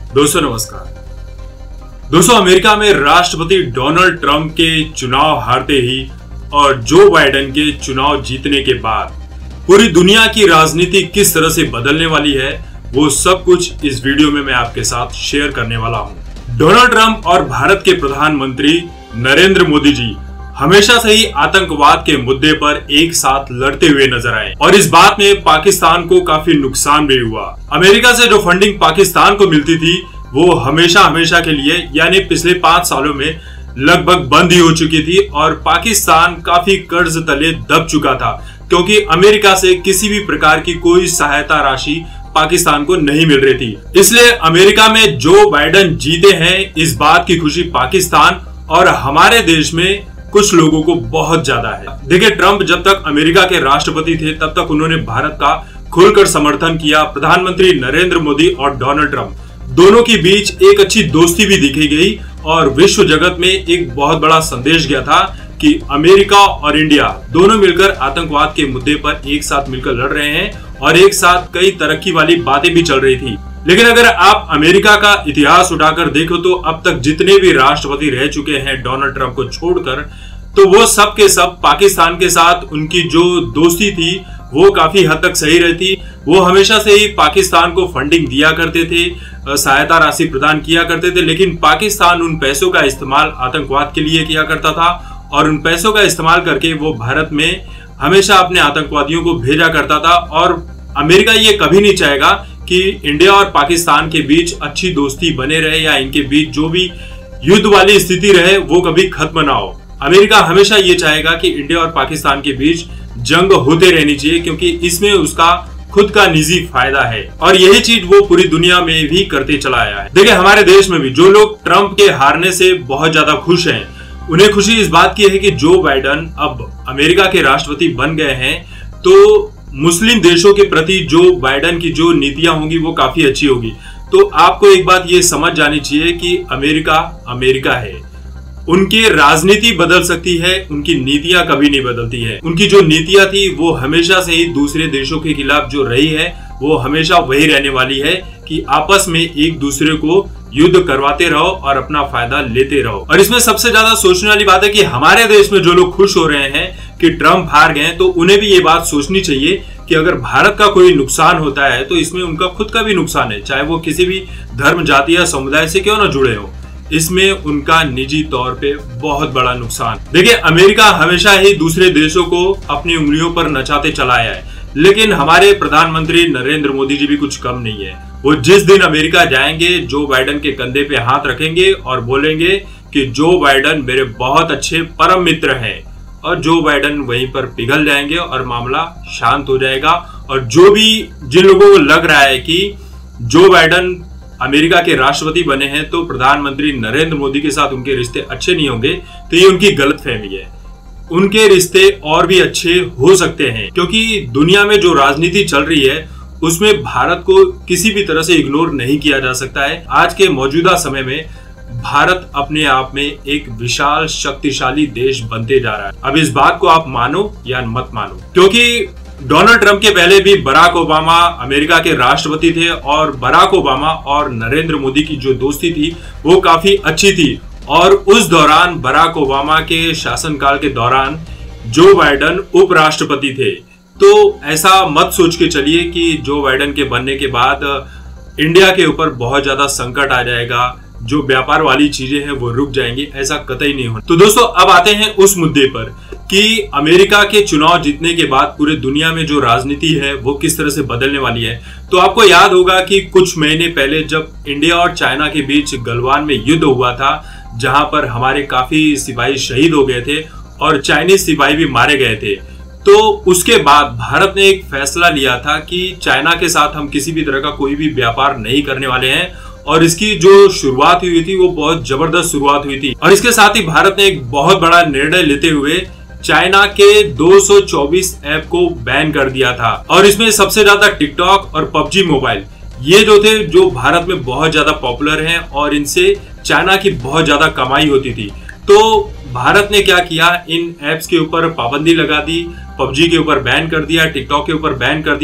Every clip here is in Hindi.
दोस्तों नमस्कार। दोस्तों अमेरिका में राष्ट्रपति डोनाल्ड ट्रंप के चुनाव हारते ही और जो बाइडेन के चुनाव जीतने के बाद पूरी दुनिया की राजनीति किस तरह से बदलने वाली है, वो सब कुछ इस वीडियो में मैं आपके साथ शेयर करने वाला हूं। डोनाल्ड ट्रंप और भारत के प्रधानमंत्री नरेंद्र मोदी जी हमेशा से ही आतंकवाद के मुद्दे पर एक साथ लड़ते हुए नजर आए और इस बात में पाकिस्तान को काफी नुकसान भी हुआ। अमेरिका से जो फंडिंग पाकिस्तान को मिलती थी वो हमेशा के लिए यानी पिछले 5 सालों में लगभग बंद ही हो चुकी थी और पाकिस्तान काफी कर्ज तले दब चुका था क्योंकि अमेरिका से किसी भी प्रकार की कोई सहायता राशि पाकिस्तान को नहीं मिल रही थी। इसलिए अमेरिका में जो बाइडेन जीते हैं इस बात की खुशी पाकिस्तान और हमारे देश में कुछ लोगों को बहुत ज्यादा है। देखिए, ट्रंप जब तक अमेरिका के राष्ट्रपति थे तब तक उन्होंने भारत का खुलकर समर्थन किया। प्रधानमंत्री नरेंद्र मोदी और डोनाल्ड ट्रंप दोनों के बीच एक अच्छी दोस्ती भी दिखी गई और विश्व जगत में एक बहुत बड़ा संदेश गया था कि अमेरिका और इंडिया दोनों मिलकर आतंकवाद के मुद्दे पर एक साथ मिलकर लड़ रहे हैं और एक साथ कई तरक्की वाली बातें भी चल रही थी। लेकिन अगर आप अमेरिका का इतिहास उठाकर देखो तो अब तक जितने भी राष्ट्रपति रह चुके हैं डोनाल्ड ट्रंप को छोड़कर, तो वो सब के सब पाकिस्तान के साथ उनकी जो दोस्ती थी वो काफी हद तक सही रहती। वो हमेशा से ही पाकिस्तान को फंडिंग दिया करते थे, सहायता राशि प्रदान किया करते थे, लेकिन पाकिस्तान उन पैसों का इस्तेमाल आतंकवाद के लिए किया करता था और उन पैसों का इस्तेमाल करके वो भारत में हमेशा अपने आतंकवादियों को भेजा करता था। और अमेरिका ये कभी नहीं चाहेगा कि इंडिया और पाकिस्तान के बीच अच्छी दोस्ती बने रहे या इनके बीच जो भी युद्ध वाली स्थिति रहे वो कभी खत्म ना हो। अमेरिका हमेशा ये चाहेगा कि इंडिया और पाकिस्तान के बीच जंग होते रहनी चाहिए क्योंकि इसमें उसका खुद का निजी फायदा है और यही चीज वो पूरी दुनिया में भी करते चला आया है। देखिए, हमारे देश में भी जो लोग ट्रंप के हारने से बहुत ज्यादा खुश हैं, उन्हें खुशी इस बात की है कि जो बाइडेन अब अमेरिका के राष्ट्रपति बन गए हैं तो मुस्लिम देशों के प्रति जो बाइडेन की जो नीतियां होंगी वो काफी अच्छी होगी। तो आपको एक बात ये समझ जानी चाहिए कि अमेरिका है, उनकी राजनीति बदल सकती है, उनकी नीतियां कभी नहीं बदलती है। उनकी जो नीतियां थी वो हमेशा से ही दूसरे देशों के खिलाफ जो रही है वो हमेशा वही रहने वाली है कि आपस में एक दूसरे को युद्ध करवाते रहो और अपना फायदा लेते रहो। और इसमें सबसे ज्यादा सोचने वाली बात है कि हमारे देश में जो लोग खुश हो रहे हैं कि ट्रंप हार गए तो उन्हें भी ये बात सोचनी चाहिए कि अगर भारत का कोई नुकसान होता है तो इसमें उनका खुद का भी नुकसान है, चाहे वो किसी भी धर्म, जाति या समुदाय से क्यों ना जुड़े हो, इसमें उनका निजी तौर पे बहुत बड़ा नुकसान। देखिए, अमेरिका हमेशा ही दूसरे देशों को अपनी उंगलियों पर नचाते चला आया है, लेकिन हमारे प्रधानमंत्री नरेंद्र मोदी जी भी कुछ कम नहीं है। वो जिस दिन अमेरिका जाएंगे जो बाइडेन के कंधे पे हाथ रखेंगे और बोलेंगे कि जो बाइडेन मेरे बहुत अच्छे परम मित्र हैं, और जो बाइडेन वहीं पर पिघल जाएंगे और मामला शांत हो जाएगा। और जो भी जिन लोगों को लग रहा है कि जो बाइडेन अमेरिका के राष्ट्रपति बने हैं तो प्रधानमंत्री नरेंद्र मोदी के साथ उनके रिश्ते अच्छे नहीं होंगे, तो ये उनकी गलतफहमी है। उनके रिश्ते और भी अच्छे हो सकते हैं क्योंकि दुनिया में जो राजनीति चल रही है उसमें भारत को किसी भी तरह से इग्नोर नहीं किया जा सकता है। आज के मौजूदा समय में भारत अपने आप में एक विशाल शक्तिशाली देश बनते जा रहा है। अब इस बात को आप मानो या मत मानो, क्योंकि डोनाल्ड ट्रंप के पहले भी बराक ओबामा अमेरिका के राष्ट्रपति थे और बराक ओबामा और नरेंद्र मोदी की जो दोस्ती थी वो काफी अच्छी थी। और उस दौरान बराक ओबामा के शासनकाल के दौरान जो बाइडेन उपराष्ट्रपति थे। तो ऐसा मत सोच के चलिए कि जो बाइडेन के बनने के बाद इंडिया के ऊपर बहुत ज्यादा संकट आ जाएगा, जो व्यापार वाली चीजें हैं वो रुक जाएंगी, ऐसा कतई नहीं होना। तो दोस्तों, अब आते हैं उस मुद्दे पर कि अमेरिका के चुनाव जीतने के बाद पूरे दुनिया में जो राजनीति है वो किस तरह से बदलने वाली है। तो आपको याद होगा कि कुछ महीने पहले जब इंडिया और चाइना के बीच गलवान में युद्ध हुआ था, जहां पर हमारे काफी सिपाही शहीद हो गए थे और चाइनीज सिपाही भी मारे गए थे, तो उसके बाद भारत ने एक फैसला लिया था कि चाइना के साथ हम किसी भी तरह का कोई भी व्यापार नहीं करने वाले हैं। और इसकी जो शुरुआत हुई थी वो बहुत जबरदस्त शुरुआत हुई थी। और इसके साथ ही भारत ने एक बहुत बड़ा निर्णय लेते हुए चाइना के 224 ऐप को बैन कर दिया था। और इसमें सबसे ज्यादा टिकटॉक और पबजी मोबाइल ये जो थे जो भारत में बहुत ज्यादा पॉपुलर हैं और इनसे चाइना की बहुत ज्यादा कमाई होती थी। तो भारत ने क्या किया, इन एप्स के ऊपर पाबंदी लगा दी, पबजी के ऊपर बैन कर दिया, टिकटॉक के ऊपर बैन कर दिया।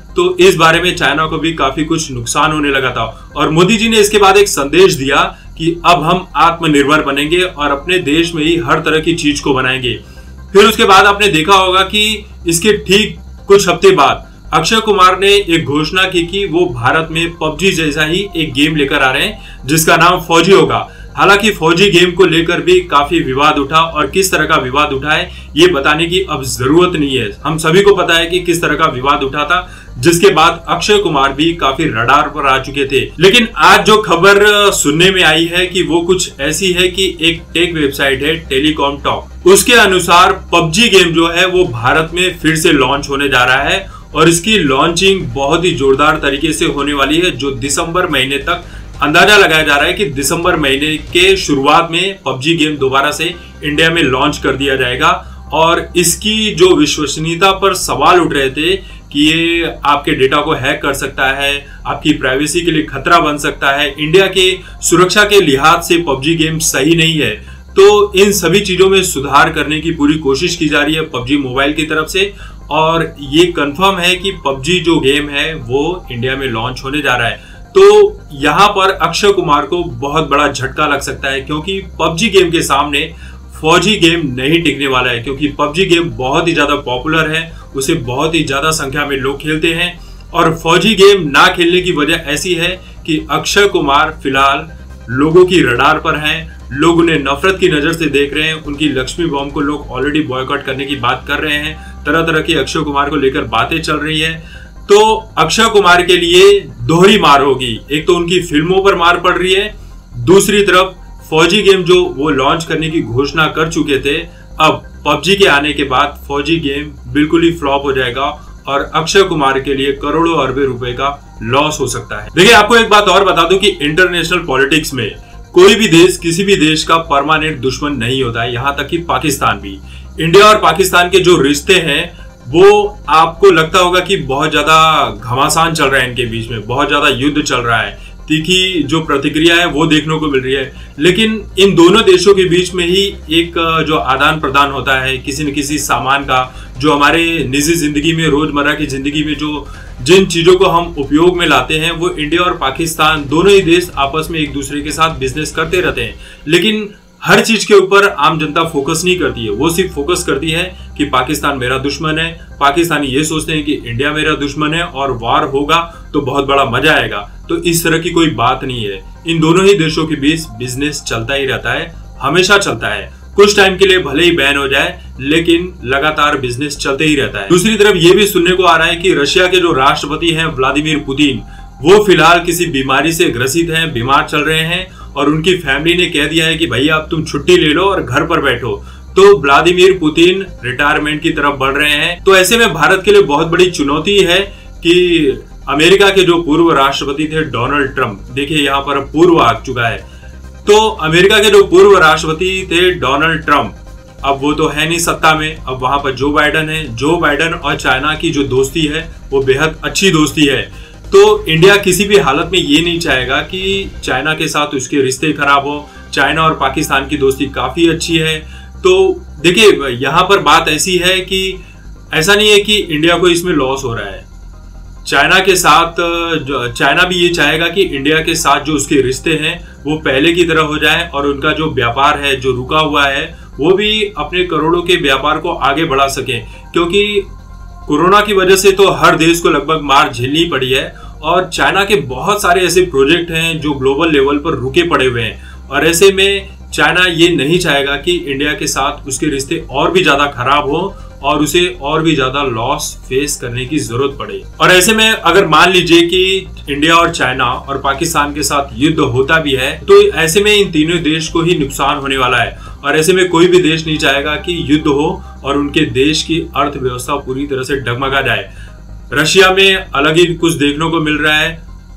तो इस बारे में चाइना को भी काफी कुछ नुकसान होने लगा था। और मोदी जी ने इसके बाद एक संदेश दिया कि अब हम आत्मनिर्भर बनेंगे और अपने देश में ही हर तरह की चीज को बनाएंगे। फिर उसके बाद आपने देखा होगा कि इसके ठीक कुछ हफ्ते बाद अक्षय कुमार ने एक घोषणा की कि वो भारत में पबजी जैसा ही एक गेम लेकर आ रहे हैं जिसका नाम फौजी होगा। हालांकि फौजी गेम को लेकर भी काफी विवाद उठा, और किस तरह का विवाद उठा है ये बताने की अब जरूरत नहीं है, हम सभी को पता है कि किस तरह का विवाद उठा था, जिसके बाद अक्षय कुमार भी काफी रडार पर आ चुके थे। लेकिन आज जो खबर सुनने में आई है कि वो कुछ ऐसी है कि एक टेक वेबसाइट है टेलीकॉम टॉक, उसके अनुसार पबजी गेम जो है वो भारत में फिर से लॉन्च होने जा रहा है और इसकी लॉन्चिंग बहुत ही जोरदार तरीके से होने वाली है। जो दिसंबर महीने तक अंदाजा लगाया जा रहा है कि दिसंबर महीने के शुरुआत में पबजी गेम दोबारा से इंडिया में लॉन्च कर दिया जाएगा। और इसकी जो विश्वसनीयता पर सवाल उठ रहे थे कि ये आपके डेटा को हैक कर सकता है, आपकी प्राइवेसी के लिए खतरा बन सकता है, इंडिया के सुरक्षा के लिहाज से पबजी गेम सही नहीं है, तो इन सभी चीजों में सुधार करने की पूरी कोशिश की जा रही है पबजी मोबाइल की तरफ से। और ये कंफर्म है कि पबजी जो गेम है वो इंडिया में लॉन्च होने जा रहा है। तो यहाँ पर अक्षय कुमार को बहुत बड़ा झटका लग सकता है, क्योंकि पबजी गेम के सामने फौजी गेम नहीं टिकने वाला है, क्योंकि पबजी गेम बहुत ही ज्यादा पॉपुलर है, उसे बहुत ही ज्यादा संख्या में लोग खेलते हैं। और फौजी गेम ना खेलने की वजह ऐसी है कि अक्षय कुमार फिलहाल लोगों की रडार पर हैं, लोग उन्हें नफरत की नजर से देख रहे हैं, उनकी लक्ष्मी बॉम्ब को लोग ऑलरेडी बॉयकॉट करने की बात कर रहे हैं, तरह तरह की अक्षय कुमार को लेकर बातें चल रही है। तो अक्षय कुमार के लिए दोहरी मार होगी, एक तो उनकी फिल्मों पर मार पड़ रही है, दूसरी तरफ फौजी गेम जो वो लॉन्च करने की घोषणा कर चुके थे, अब पबजी के आने के बाद फौजी गेम बिल्कुल ही फ्लॉप हो जाएगा और अक्षय कुमार के लिए करोड़ों अरबों रुपए का लॉस हो सकता है। देखिए, आपको एक बात और बता दूं कि इंटरनेशनल पॉलिटिक्स में कोई भी देश किसी भी देश का परमानेंट दुश्मन नहीं होता है, यहाँ तक कि पाकिस्तान भी। इंडिया और पाकिस्तान के जो रिश्ते हैं वो आपको लगता होगा कि बहुत ज्यादा घमासान चल रहा है इनके बीच में, बहुत ज्यादा युद्ध चल रहा है, तीखी जो प्रतिक्रिया है वो देखने को मिल रही है। लेकिन इन दोनों देशों के बीच में ही एक जो आदान प्रदान होता है किसी न किसी सामान का, जो हमारे निजी जिंदगी में, रोजमर्रा की जिंदगी में जो जिन चीजों को हम उपयोग में लाते हैं, वो इंडिया और पाकिस्तान दोनों ही देश आपस में एक दूसरे के साथ बिजनेस करते रहते हैं। लेकिन हर चीज के ऊपर आम जनता फोकस नहीं करती है, वो सिर्फ फोकस करती है कि पाकिस्तान मेरा दुश्मन है, पाकिस्तानी ये सोचते हैं कि इंडिया मेरा दुश्मन है और वार होगा तो बहुत बड़ा मजा आएगा। तो इस तरह की कोई बात नहीं है, इन दोनों ही देशों के बीच बिजनेस चलता ही रहता है, हमेशा चलता है। कुछ टाइम के लिए भले ही बैन हो जाए लेकिन लगातार बिजनेस चलते ही रहता है। दूसरी तरफ ये भी सुनने को आ रहा है कि रशिया के जो राष्ट्रपति हैं व्लादिमीर पुतिन, वो फिलहाल किसी बीमारी से ग्रसित हैं, बीमार चल रहे हैं और उनकी फैमिली ने कह दिया है कि भैया अब तुम छुट्टी ले लो और घर पर बैठो। तो व्लादिमीर पुतिन रिटायरमेंट की तरफ बढ़ रहे हैं। तो ऐसे में भारत के लिए बहुत बड़ी चुनौती है कि अमेरिका के जो पूर्व राष्ट्रपति थे डोनाल्ड ट्रंप, देखिए यहाँ पर पूर्व आ चुका है, तो अमेरिका के जो पूर्व राष्ट्रपति थे डोनाल्ड ट्रंप, अब वो तो है नहीं सत्ता में, अब वहां पर जो बाइडन है। जो बाइडन और चाइना की जो दोस्ती है वो बेहद अच्छी दोस्ती है। तो इंडिया किसी भी हालत में ये नहीं चाहेगा कि चाइना के साथ उसके रिश्ते खराब हो। चाइना और पाकिस्तान की दोस्ती काफी अच्छी है। तो देखिए, यहाँ पर बात ऐसी है कि ऐसा नहीं है कि इंडिया को इसमें लॉस हो रहा है। चाइना के साथ चाइना भी ये चाहेगा कि इंडिया के साथ जो उसके रिश्ते हैं वो पहले की तरह हो जाए और उनका जो व्यापार है जो रुका हुआ है वो भी अपने करोड़ों के व्यापार को आगे बढ़ा सके, क्योंकि कोरोना की वजह से तो हर देश को लगभग मार झेलनी पड़ी है और चाइना के बहुत सारे ऐसे प्रोजेक्ट हैं जो ग्लोबल लेवल पर रुके पड़े हुए हैं। और ऐसे में चाइना ये नहीं चाहेगा कि इंडिया के साथ उसके रिश्ते और भी ज्यादा खराब हो और उसे और भी ज्यादा लॉस फेस करने की जरूरत पड़े। और ऐसे में अगर मान लीजिए कि इंडिया और चाइना और पाकिस्तान के साथ युद्ध होता भी है तो ऐसे में इन तीनों देश को ही नुकसान होने वाला है। और ऐसे में कोई भी देश नहीं चाहेगा कि युद्ध हो और उनके देश की अर्थव्यवस्था पूरी तरह से डगमगा जाए। रशिया में अलग ही कुछ देखने को मिल रहा है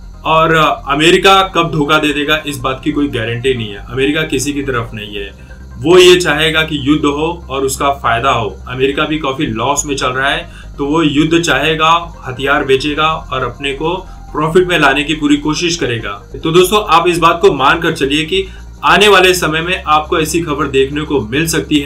और अमेरिका कब धोखा दे देगा इस बात की कोई गारंटी नहीं है। अमेरिका किसी की तरफ नहीं है, वो ये चाहेगा कि युद्ध हो और उसका फायदा हो। अमेरिका भी काफी लॉस में चल रहा है तो वो युद्ध चाहेगा, हथियार बेचेगा और अपने को प्रॉफिट में लाने की पूरी कोशिश करेगा। तो दोस्तों, आप इस बात को मानकर चलिए कि आने वाले समय में आपको ऐसी खबर देखने को मिल सकती है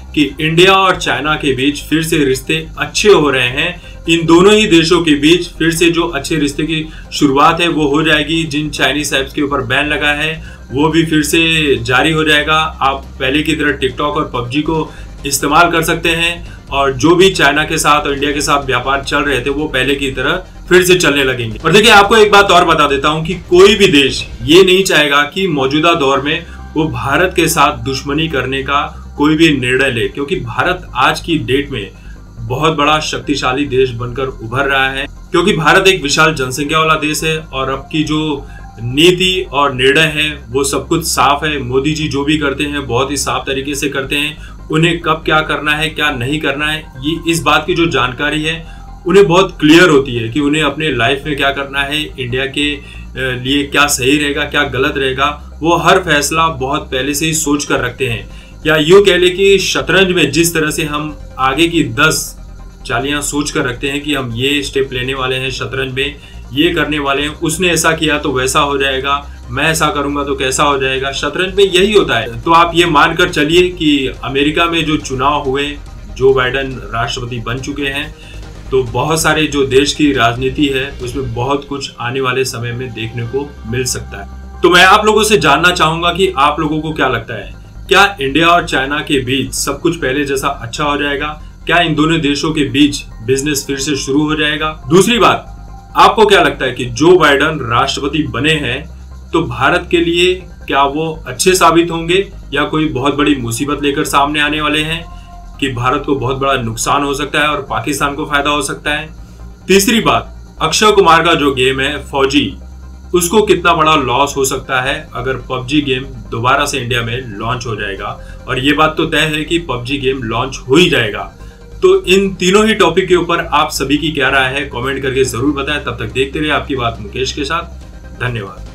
कि इंडिया और चाइना के बीच फिर से रिश्ते अच्छे हो रहे हैं। इन दोनों ही देशों के बीच फिर से जो अच्छे रिश्ते की शुरुआत है वो हो जाएगी। जिन चाइनीज ऐप्स के ऊपर बैन लगा है वो भी फिर से जारी हो जाएगा। आप पहले की तरह टिकटॉक और पबजी को इस्तेमाल कर सकते हैं और जो भी चाइना के साथ और इंडिया के साथ व्यापार चल रहे थे वो पहले की तरह फिर से चलने लगेंगे। और देखिए, आपको एक बात और बता देता हूं कि कोई भी देश ये नहीं चाहेगा कि मौजूदा दौर में वो भारत के साथ दुश्मनी करने का कोई भी निर्णय ले, क्योंकि भारत आज की डेट में बहुत बड़ा शक्तिशाली देश बनकर उभर रहा है। क्योंकि भारत एक विशाल जनसंख्या वाला देश है और अब की जो नीति और निर्णय है वो सब कुछ साफ है। मोदी जी जो भी करते हैं बहुत ही साफ तरीके से करते हैं। उन्हें कब क्या करना है क्या नहीं करना है, ये इस बात की जो जानकारी है उन्हें बहुत क्लियर होती है कि उन्हें अपने लाइफ में क्या करना है, इंडिया के लिए क्या सही रहेगा क्या गलत रहेगा, वो हर फैसला बहुत पहले से ही सोच कर रखते हैं। या यूं कह ले कि शतरंज में जिस तरह से हम आगे की 10 चालियां सोच कर रखते हैं कि हम ये स्टेप लेने वाले हैं, शतरंज में ये करने वाले हैं, उसने ऐसा किया तो वैसा हो जाएगा, मैं ऐसा करूंगा तो कैसा हो जाएगा, शतरंज में यही होता है। तो आप ये मानकर चलिए कि अमेरिका में जो चुनाव हुए, जो बाइडेन राष्ट्रपति बन चुके हैं, तो बहुत सारे जो देश की राजनीति है उसमें बहुत कुछ आने वाले समय में देखने को मिल सकता है। तो मैं आप लोगों से जानना चाहूंगा कि आप लोगों को क्या लगता है, क्या इंडिया और चाइना के बीच सब कुछ पहले जैसा अच्छा हो जाएगा? क्या इन दोनों देशों के बीच बिजनेस फिर से शुरू हो जाएगा? दूसरी बात, आपको क्या लगता है कि जो बाइडेन राष्ट्रपति बने हैं तो भारत के लिए क्या वो अच्छे साबित होंगे या कोई बहुत बड़ी मुसीबत लेकर सामने आने वाले हैं कि भारत को बहुत बड़ा नुकसान हो सकता है और पाकिस्तान को फायदा हो सकता है? तीसरी बात, अक्षय कुमार का जो गेम है फौजी, उसको कितना बड़ा लॉस हो सकता है अगर पबजी गेम दोबारा से इंडिया में लॉन्च हो जाएगा? और ये बात तो तय है कि पबजी गेम लॉन्च हो ही जाएगा। तो इन तीनों ही टॉपिक के ऊपर आप सभी की क्या राय है, कमेंट करके जरूर बताएं। तब तक देखते रहिए आपकी बात मुकेश के साथ। धन्यवाद।